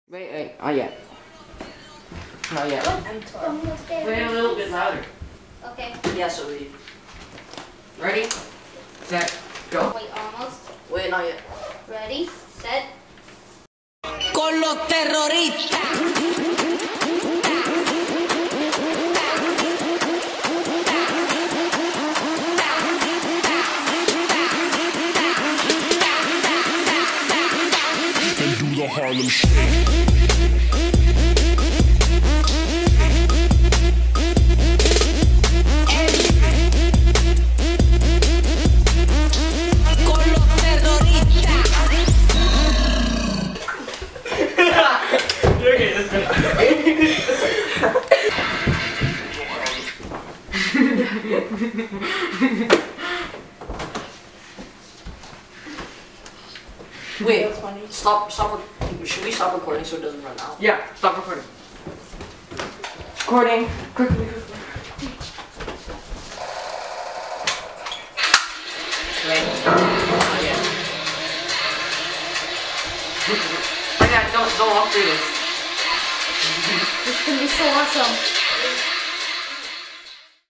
Wait, not yet. Not yet. Wait a little bit louder. Okay. Yeah, so we. Ready? Set, go. Wait, almost. Wait, not yet. Ready, set. Con los terroristas. And do the Harlem Shake. Con los terroristas. Okay, let's Wait, stop. Should we stop recording so it doesn't run out? Yeah, stop recording. Recording. Quickly. Wait. Not yet. Okay, don't walk through this. This is gonna be so awesome.